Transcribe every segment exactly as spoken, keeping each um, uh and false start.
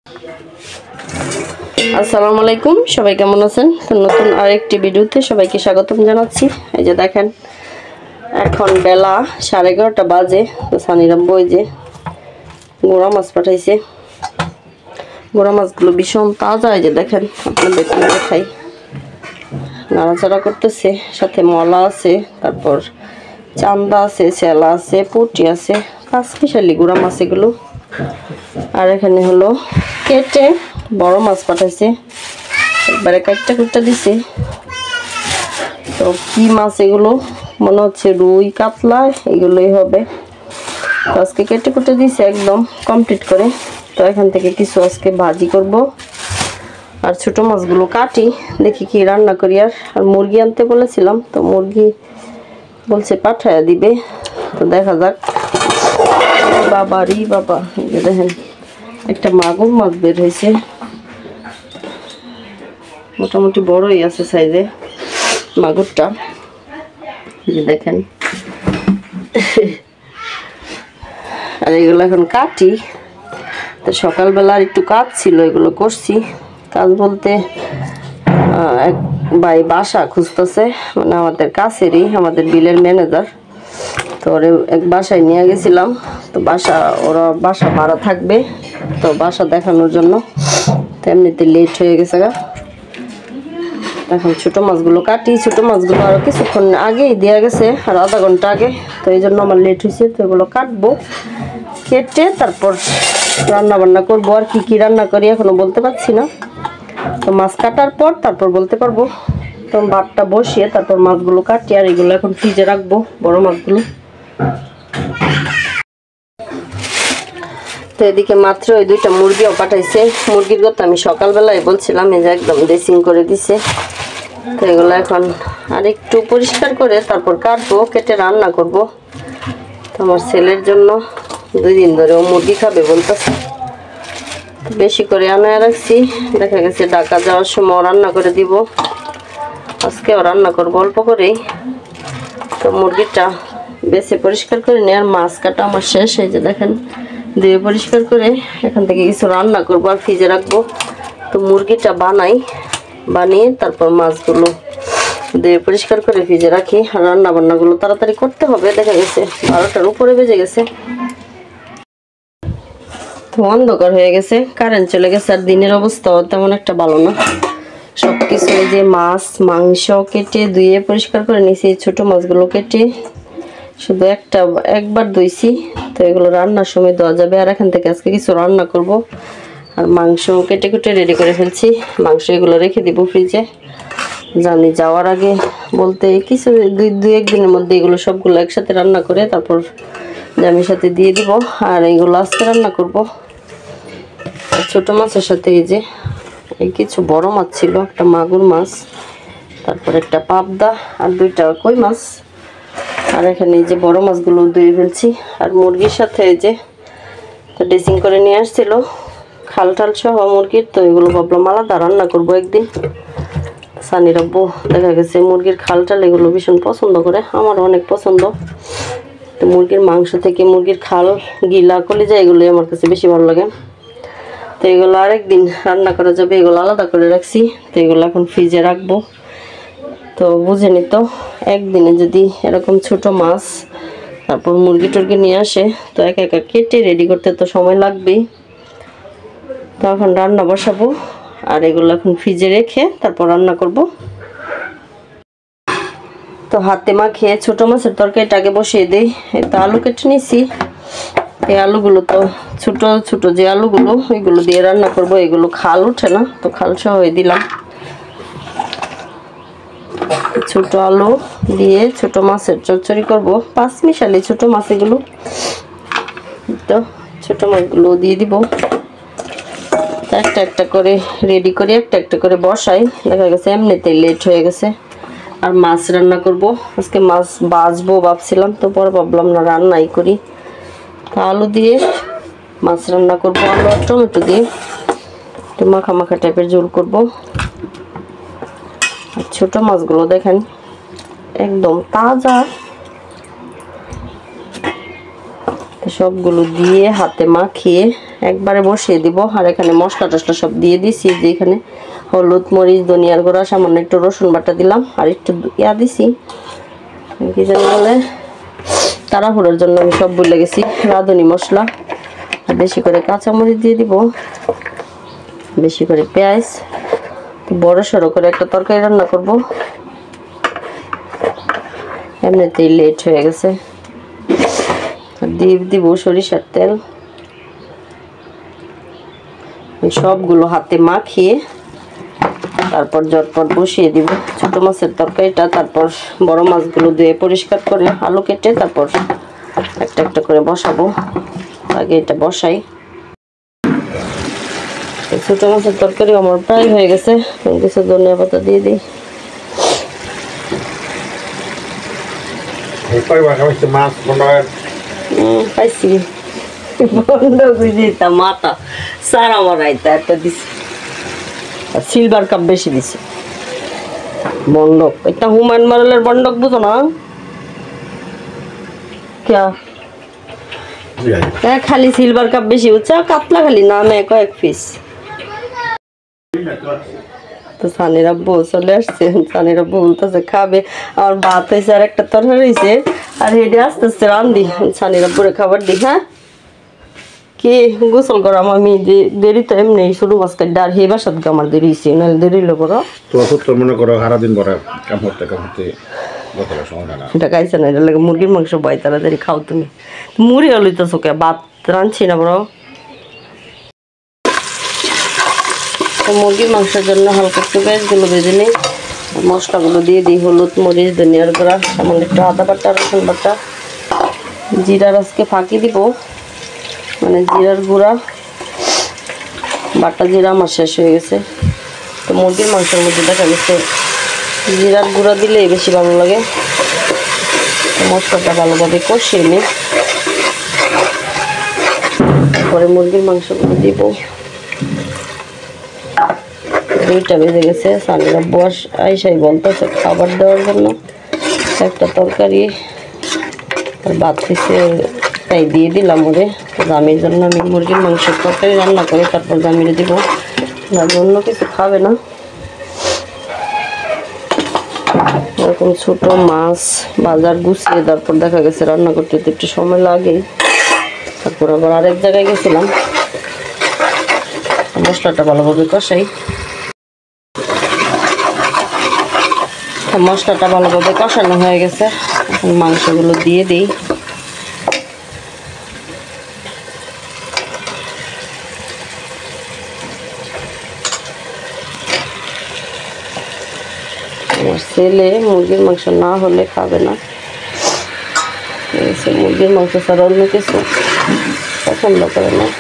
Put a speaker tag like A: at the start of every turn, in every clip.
A: আসসালামু আলাইকুম, সবাই কেমন আছেন? তো নতুন আরেকটি ভিডিওতে সবাইকে স্বাগতম জানাচ্ছি। এই যে দেখেন, এখন বেলা সাড়ে এগারোটা বাজে। তো সানিরাম বই যে গোড়া মাছ পাঠাইছে, গোড়া মাছগুলো ভীষণ তাজা। এই যে দেখেন, আপনাদের দেখাই, নাড়াচাড়া করতেছে। সাথে মলা আছে, তারপর চান্দা আছে, চেলা আছে, পুঁটি আছে, পাঁচ মিশালি গোড়া মাছ এগুলো। আর এখানে হলো কেটে বড় মাছ পাঠাইছে, একবারে কাটটা কুটটা দিছে। তো কি মাছ এগুলো? মনে হচ্ছে রুই কাতলা এগুলোই হবে। তো আজকে কেটে কুটে দিছে একদম কমপ্লিট করে। তো এখান থেকে কিছু আজকে ভাজি করব, আর ছোট মাছগুলো কাটি, দেখি কি রান্না করি। আর আর মুরগি আনতে বলেছিলাম, তো মুরগি বলছে পাঠায়া দিবে। তো দেখা যাক। বাবা রে বাবা, দেখেন একটা মাগুর মাছ বের হয়েছে, মোটামুটি বড়ই আছে সাইজে মাগুরটা। দেখেন, আর এগুলো এখন কাটি। তো সকালবেলা আর একটু কাজ ছিল, এগুলো করছি। কাজ বলতে এক ভাই বাসা খুঁজতেছে, মানে আমাদের কাছেরই, আমাদের বিলের ম্যানেজার। তো ওরে এক বাসায় নিয়ে গেছিলাম। তো বাসা ওরা বাসা ভাড়া থাকবে, তো বাসা দেখানোর জন্য। তো এমনিতে লেট হয়ে গেছে গা। এখন ছোট মাছগুলো কাটি। ছোট মাছগুলো আরো কিছুক্ষণ আগেই দেওয়া গেছে, আর আধা ঘন্টা আগে। তো এই জন্য আমার লেট হয়েছে। তো এগুলো কাটবো, কেটে তারপর রান্না বান্না করবো। আর কি কি রান্না করি এখনো বলতে পারছি না। তো মাছ কাটার পর তারপর বলতে পারবো। তো ভাতটা বসিয়ে তারপর মাছগুলো কাটি, আর এগুলো এখন ফ্রিজে রাখবো, বড় মাছগুলো। তো এদিকে মাত্র ওই দুইটা মুরগিও পাঠাইছে। মুরগির কথা আমি সকালবেলায় বলছিলাম, এই যে একদম ড্রেসিং করে দিছে। তো এগুলো এখন আর একটু পরিষ্কার করে তারপর কাটবো, কেটে রান্না করব। তো আমার ছেলের জন্য দুই দিন ধরে ও মুরগি খাবে বলতেছে, বেশি করে আনায় রাখছি। দেখা গেছে ঢাকা যাওয়ার সময় রান্না করে দিব, আজকেও রান্না করবো অল্প করেই। তো মুরগিটা বেশি পরিষ্কার করে নিয়ে, আর মাছ কাটা আমার শেষ। এই যে দেখেন, ধুয়ে পরিষ্কার করে এখান থেকে কিছু রান্না করবো আর ফ্রিজে রাখবো। তো মুরগিটা বানাই, বানিয়ে তারপর মাছগুলো ধুয়ে পরিষ্কার করে ফ্রিজে রাখি। আর রান্না বান্নাগুলো তাড়াতাড়ি করতে হবে। দেখা গেছে বারোটার উপরে বেজে গেছে। তো অন্ধকার হয়ে গেছে, কারেন্ট চলে গেছে। আর দিনের অবস্থাও তেমন একটা ভালো না। সব কিছু এই যে মাছ মাংস কেটে ধুয়ে পরিষ্কার করে নিয়েছি। ছোট মাছগুলো কেটে শুধু একটা একবার ধুইছি। তো এগুলো রান্নার সময় দেওয়া যাবে। আর এখান থেকে আজকে কিছু রান্না করব। আর মাংস কেটে কেটে রেডি করে ফেলছি। মাংস এগুলো রেখে দিব ফ্রিজে, জানি যাওয়ার আগে বলতে কিছু দুই দুই একদিনের মধ্যে এগুলো সবগুলো একসাথে রান্না করে তারপর জামির সাথে দিয়ে দিব। আর এইগুলো আজকে রান্না করব। আর ছোট মাছের সাথে এই যে এই কিছু বড় মাছ ছিল, একটা মাগুর মাছ, তারপর একটা পাবদা, আর দুইটা কই মাছ। আর এখানে এই যে বড় মাছগুলো ধুয়ে ফেলছি। আর মুরগির সাথে এই যে ড্রেসিং করে নিয়ে আসছিল খাল টাল সহ মুরগির। তো এগুলো ভাবলাম আলাদা রান্না করবো একদিন। সানির আব্বু দেখা গেছে মুরগির খাল টাল এগুলো ভীষণ পছন্দ করে, আমারও অনেক পছন্দ। তো মুরগির মাংস থেকে মুরগির খাল, গিলা, কলিজা এগুলোই আমার কাছে বেশি ভালো লাগে। তো এগুলো আরেকদিন রান্না করা যাবে, এগুলো আলাদা করে রাখছি। তো এগুলো এখন ফ্রিজে রাখবো। তো বুঝেনি তো, একদিনে যদি এরকম ছোট মাছ তারপর মুরগি টুরগি নিয়ে আসে, তো একা একা কেটে রেডি করতে তো সময় লাগবেই। তো এখন রান্না বসাবো, আর এগুলো এখন ফ্রিজে রেখে তারপর রান্না করব। তো হাতে মাখিয়ে ছোট মাছের তরকারিটাকে বসিয়ে দিই। এই তো আলু কেটে নিয়েছি। এই আলুগুলো তো ছোট ছোট যে আলুগুলো, ওইগুলো দিয়ে রান্না করব। এগুলো খাল উঠে না, তো খাল সহ দিলাম। ছোট আলু দিয়ে ছোট মাছের চচ্চড়ি করব, পাঁচ মিশালি ছোট মাছ এগুলো। তো ছোট মাছগুলো দিয়ে দিব, একটা একটা করে রেডি করে একটা একটা করে বসাই। দেখা গেছে এমনিতেই লেট হয়ে গেছে। আর মাছ রান্না করব আজকে, মাছ ভাজবো ভাবছিলাম, তো পরে ভাবলাম না রান্নাই করি। আলু দিয়ে মাছ রান্না করব, আলু আর টমেটো দিয়ে একটু মাখা মাখা টাইপের ঝোল করব। আর ছোট মাছগুলো দেখেন একদম তাজা, সবগুলো দিয়ে হাতে মাখিয়ে একবারে বসিয়ে দিব। আর এখানে মশলা টসলা সব দিয়ে দিছি, যে এখানে হলুদ মরিচ ধনিয়ার গুঁড়া সামান্য একটু রসুন বাটা দিলাম আর একটু ইয়া দিছি কি জানি বলে তাড়াহুড়োর জন্য আমি সব ভুলে গেছি, রাঁধুনি মশলা। আর বেশি করে কাঁচামরিচ দিয়ে দিব, বেশি করে পেঁয়াজ। বড় সড়ো করে একটা তরকারি রান্না করব, এমনিতেই লেট হয়ে গেছে। দিয়ে দিব সরিষার তেল। সবগুলো হাতে মাখিয়ে তারপর ঝটপট বসিয়ে দিব ছোট মাছের তরকারিটা। তারপর বড় মাছগুলো ধুয়ে পরিষ্কার করে আলু কেটে তারপর একটা একটা করে বসাবো। আগে এটা বসাই। ছোট মাছের তরকারি আমার প্রায় হয়ে গেছে, কিছু ধনিয়া পাতা দিয়ে দিই। পাইছি বন্ধ করে মাথা সারা মারাইতা একটা দিছি, আর সিলভার কাপ বেশি দিছি। বন্ডক এটা হুমায়ুন মারালের বন্ডক বুঝো না? হ্যাঁ খালি সিলভার কাপ বেশি বুঝছো, কাতলা খালি নামে কয়েক পিস। তো সানির আব্বু চলে আসছে, সানির আব্বু বলতেছে খাবে। আমার ভাত হয়েছে আর একটা তরকারি হয়েছে, আর হেঁটে আস্তে আস্তে রান্ধি সানির আব্বুরে খাবার দিই। হ্যাঁ কি গোসল করাম আমি, দেরি তো এমনি শুরু মাছ কাটে আর হে বাসাত আমার দেরি হয়েছে, নাহলে দেরি হলো করো তো মনে করো সারাদিন পরে কাম করতে কাম করতে এটা খাইছে না। এটা লাগে মুরগির মাংস বাই তাড়াতাড়ি খাও তুমি। মুড়ি লইতেছো কে? ভাত রাঁধছি না বড়। মুরগির মাংসের জন্য হালকা একটু পেঁয়াজগুলো ভেজে নিই, মশলাগুলো দিয়ে দিই। হলুদ মরিচ ধনিয়ার গুঁড়া সামান্য একটু আদা বাটা রসুন বাটা, জিরার আজকে ফাঁকি দিব, মানে জিরার গুঁড়া বাটা জিরা আমার শেষ হয়ে গেছে। তো মুরগির মাংসের মধ্যে দেখা গেছে জিরার গুঁড়া দিলেই বেশি ভালো লাগে। মশলাটা ভালোভাবে কষিয়ে নিই, তারপরে মুরগির মাংসগুলো দিব। দুইটা বেজে গেছে, সানির আব্বু আইসাই বলতেছে খাবার দেওয়ার জন্য একটা তরকারি আর ভাত পিসে তাই দিয়ে দিলাম ওরে। জামির জন্য আমি মুরগির মাংসের তরকারি রান্না করি, তারপর জামিরে দিব, অন্য কিছু খাবে না। এরকম ছোট মাছ বাজার গুছিয়ে তারপর দেখা গেছে রান্না করতে একটু সময় লাগে। তারপর আবার আরেক জায়গায় গেছিলাম, মশলাটা ভালোভাবে কষাই। মশলাটা ভালোভাবে কষানো হয়ে গেছে, এখন মাংসগুলো দিয়ে দিই। আমার ছেলে মুরগির মাংস না হলে খাবে না, মুরগির মাংস ছাড়া অন্য কিছু পছন্দ করে না।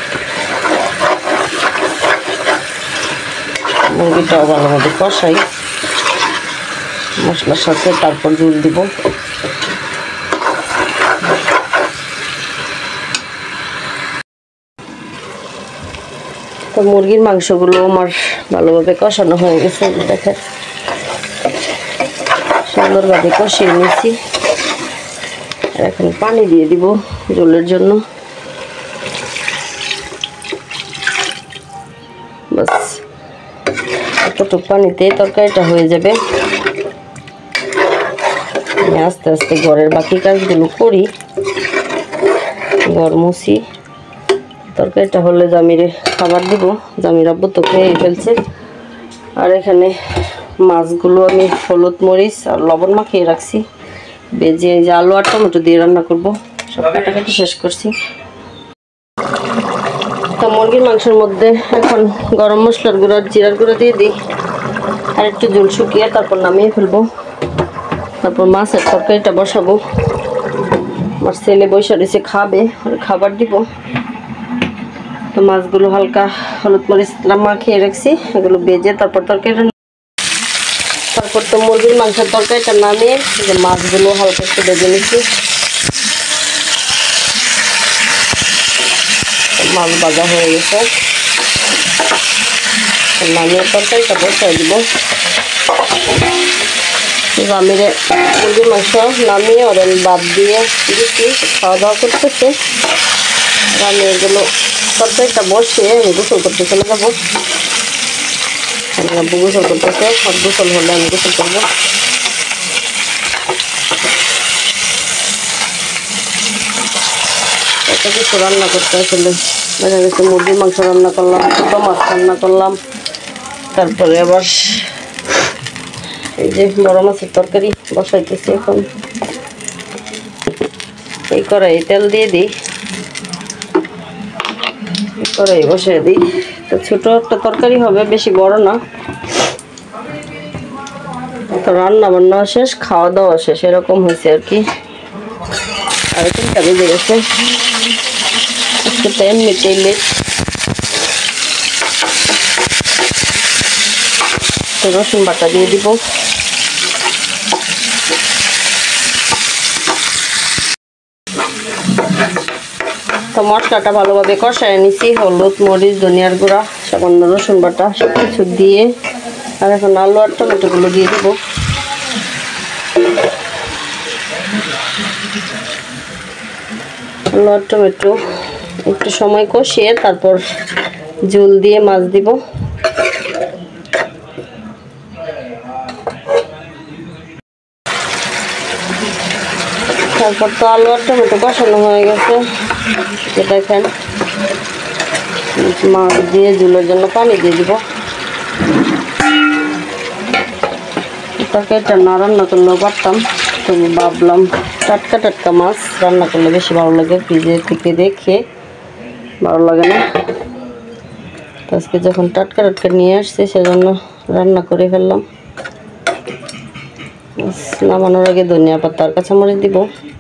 A: মুরগিটাও ভালোভাবে কষাই মশলার সাথে, তারপর ঝোল দিব। তো মুরগির মাংসগুলো আমার ভালোভাবে কষানো হয়ে গেছে, দেখেন সুন্দরভাবে কষিয়ে নিয়েছি। আর এখন পানি দিয়ে দিব ঝোলের জন্য। বাস এতটুকু পানিতে তরকারিটা হয়ে যাবে। আস্তে আস্তে ঘরের বাকি কাজগুলো করি, ঘর মুছি। তরকারিটা হলে জামিরে খাবার দিব, জামির আব্বু তো খেয়ে ফেলছে। আর এখানে মাছগুলো আমি হলুদ মরিচ আর লবণ মাখিয়ে রাখছি, ভেজে যে আলু আর টমেটো দিয়ে রান্না করব, সব কাটাকাটি শেষ করছি। তো মুরগির মাংসের মধ্যে এখন গরম মশলার গুঁড়া জিরার গুঁড়া দিয়ে দিই, আর একটু ঝোল শুকিয়ে তারপর নামিয়ে ফেলবো। তারপর মাছের তরকারিটা বসাবো। আমার ছেলে বৈশা রয়েছে খাবে, খাবার দিব। তো মাছগুলো হালকা হলুদ মরিচ মাখিয়ে রাখছি, এগুলো ভেজে তারপর তরকারিটা, তারপর তো মুরগির মাংসের তরকারিটা নামিয়ে যে মাছগুলো হালকা একটু ভেজে নিচ্ছি। মাছ ভাজা হয়ে গেছে, নামিয়ে তরকারিটা বসাই দিব। আমিরে মুরগির মাংস নামিয়ে ওর বাদ দিয়ে দিচ্ছি, খাওয়া দাওয়া করতেছে। আমি এগুলো তরকারিটা বসিয়ে আমি গোসল করতে চলে যাবো। আব্বু গোসল করতেছে, সব গোসল হলে আমি গোসল করবো। একটা কিছু রান্না করতে আসলে দেখা গেছে মুরগির মাংস রান্না করলাম, ছোটো মাছ রান্না করলাম, তারপরে আবার এই যে বড় মাছের তরকারি বসাইতেছি। এখন এই কড়াই তেল দিয়ে দিই, কড়াই বসিয়ে দিই। তো ছোট একটা তরকারি হবে, বেশি বড় না। তো রান্না বান্না শেষ, খাওয়া দাওয়া শেষ, এরকম হয়েছে আর কি। আর তিনটা বেজে গেছে, আজকে তো এমনিতেই লেট। তো রসুন বাটা দিয়ে দিব। তো মশলাটা ভালোভাবে কষায় নিছি, হলুদ মরিচ ধনিয়ার গুঁড়া সামান্য রসুন বাটা সব কিছু দিয়ে। আর এখন আলু আর টমেটোগুলো দিয়ে দিব। আলু আর টমেটো একটু সময় কষিয়ে তারপর ঝোল দিয়ে মাছ দিব। তারপর তো আলু আর টমেটো কষানো হয়ে গেছে, দেখেন মাছ দিয়ে ঝোলের জন্য পানি দিয়ে দিব। তরকারিটা না রান্না করলেও পারতাম, তো ভাবলাম টাটকা টাটকা মাছ রান্না করলে বেশি ভালো লাগে, ফ্রিজে থেকে দেখে ভালো লাগে না। আজকে যখন টাটকা টাটকা নিয়ে আসছে সেজন্য রান্না করে ফেললাম। নামানোর আগে ধনিয়া পাতা আর কাঁচামরিচ দিব।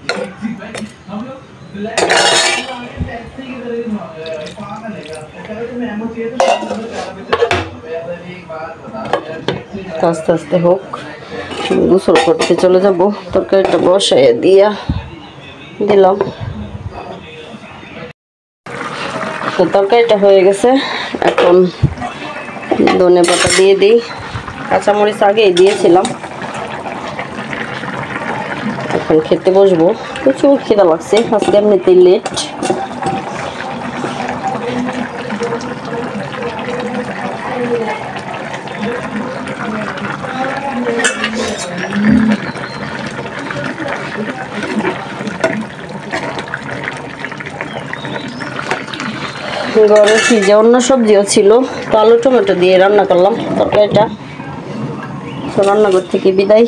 A: আস্তে আস্তে হোক, গোসল করতে চলে যাব। তরকারিটা বসাইয়ে দিয়া দিলাম। তো তরকারিটা হয়ে গেছে, এখন ধনে পাতা দিয়ে দিই। কাঁচামরিচ আগেই দিয়েছিলাম। এখন খেতে বসবো, প্রচুর খিদা লাগছে, আজকে এমনিতেই লেট। ঘরে ফ্রিজে অন্য সবজিও ছিল, তো আলু টমেটো দিয়ে রান্না করলাম তরকারিটা। তো রান্নাঘর থেকে বিদায়।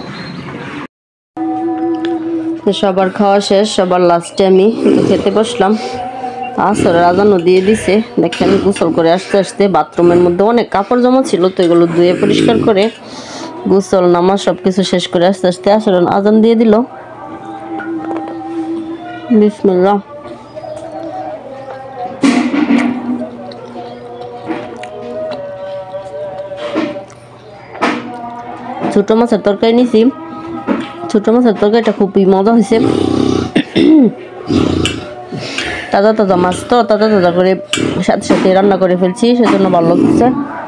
A: সবার খাওয়া শেষ, সবার লাস্টে আমি খেতে বসলাম। আসরের আজানও দিয়ে দিছে, দেখেন গোসল করে আসতে আসতে বাথরুমের মধ্যে অনেক কাপড় জমা ছিল, তো এগুলো ধুয়ে পরিষ্কার করে গোসল নামাজ সব কিছু শেষ করে আসতে আসতে আসরের আজান দিয়ে দিল। বিসমিল্লাহ। ছোট মাছের তরকারি নিছি, ছোট মাছের তরকারিটা খুবই মজা হয়েছে। তাজা তাজা মাছ তো তাজা তাজা করে সাথে সাথে রান্না করে ফেলছি, সেজন্য ভালো লাগছে।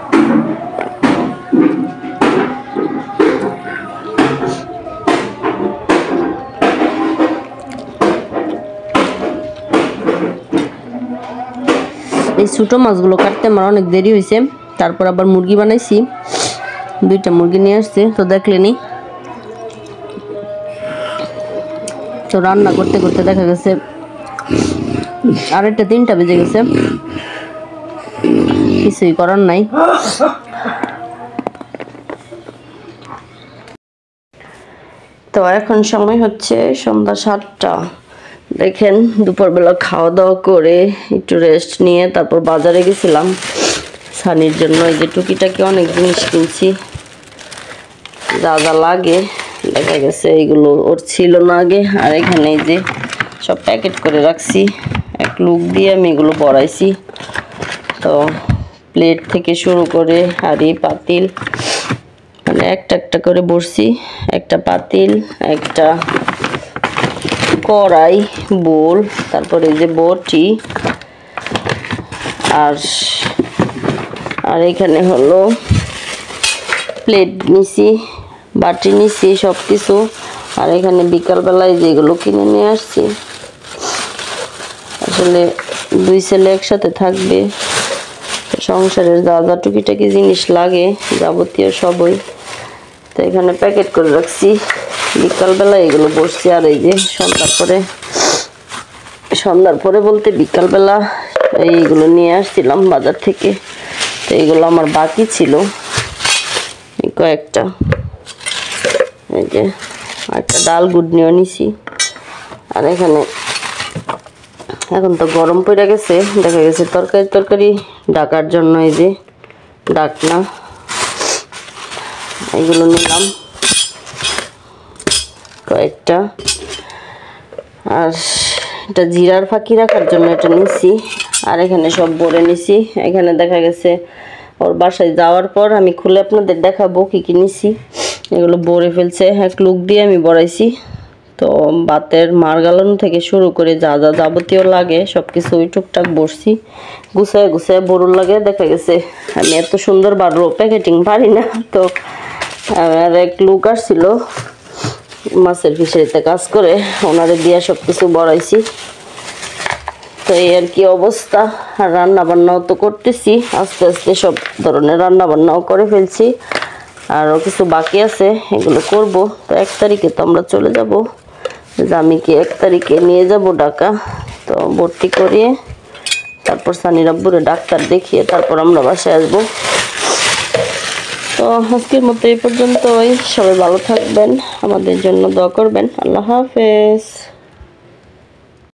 A: এই ছোটো মাছগুলো কাটতে আমার অনেক দেরি হয়েছে। তারপর আবার মুরগি বানাইছি, দুইটা মুরগি নিয়ে আসছে, তো দেখলেনি। তো রান্না করতে করতে দেখা গেছে আড়াইটা তিনটা বেজে গেছে, কিছুই করার নাই। তো এখন সময় হচ্ছে সন্ধ্যা সাতটা। দেখেন দুপুরবেলা খাওয়া দাওয়া করে একটু রেস্ট নিয়ে তারপর বাজারে গেছিলাম সানির জন্য। এই যে টুকিটাকি অনেক জিনিস কিনছি, যা যা লাগে। দেখা গেছে এইগুলো ওর ছিল না আগে, আর এখানে এই যে সব প্যাকেট করে রাখছি, এক লুক দিয়ে আমি এগুলো বড়াইছি। তো প্লেট থেকে শুরু করে হাঁড়ি পাতিল মানে একটা একটা করে বসছি, একটা পাতিল, একটা কড়াই, বোল, তারপরে এই যে বটি, আর আর এখানে হলো প্লেট নিছি, বাটি নিছি সব কিছু। আর এখানে বিকালবেলায় যেগুলো কিনে নিয়ে আসছি, আসলে দুই ছেলে একসাথে থাকবে, সংসারের যা যা টুকিটাকি জিনিস লাগে যাবতীয় সবই তো এখানে প্যাকেট করে রাখছি। বিকালবেলা এগুলো বসছি। আর এই যে সন্ধ্যার পরে সন্ধ্যার পরে বলতে বিকালবেলা এইগুলো নিয়ে আসছিলাম বাজার থেকে। তো এইগুলো আমার বাকি ছিল কয়েকটা। এই যে একটা ডাল গুড় নিয়ে নিছি। আর এখানে এখন তো গরম পড়ে গেছে, দেখা গেছে তরকারি তরকারি ডাকার জন্য এই যে ডাকনা এগুলো নিলাম কয়েকটা। আর এটা জিরার ফাঁকি রাখার জন্য এটা নিছি। আর এখানে সব ভরে নিছি। এখানে দেখা গেছে ওর বাসায় যাওয়ার পর আমি খুলে আপনাদের দেখাবো কী কী নিছি। এগুলো ভরে ফেলছে, এক লুক দিয়ে আমি বড়াইছি। তো ভাতের মার গালানো থেকে শুরু করে যা যা যাবতীয় লাগে সব কিছু ওই টুকটাক বসছি, গুছায় গুছায় বড়ুর লাগে। দেখা গেছে আমি এত সুন্দর বারো প্যাকেটিং পারি না। তো আর এক লুক আসছিল মাছের ফিশারিতে কাজ করে, ওনারে দিয়ে সব কিছু বড়াইছি। তো এই আর কি অবস্থা। আর রান্না বান্নাও তো করতেছি আস্তে আস্তে, সব ধরনের রান্না বান্নাও করে ফেলছি। আরও কিছু বাকি আছে, এগুলো করব। তো এক তারিখে তো আমরা চলে যাব, জামিকে এক তারিখে নিয়ে যাব ঢাকা। তো ভর্তি করিয়ে তারপর সানির আব্বুরে ডাক্তার দেখিয়ে তারপর আমরা বাসায় আসবো। তো আজকের মতো এই পর্যন্তই। সবাই ভালো থাকবেন, আমাদের জন্য দোয়া করবেন। আল্লাহ হাফেজ।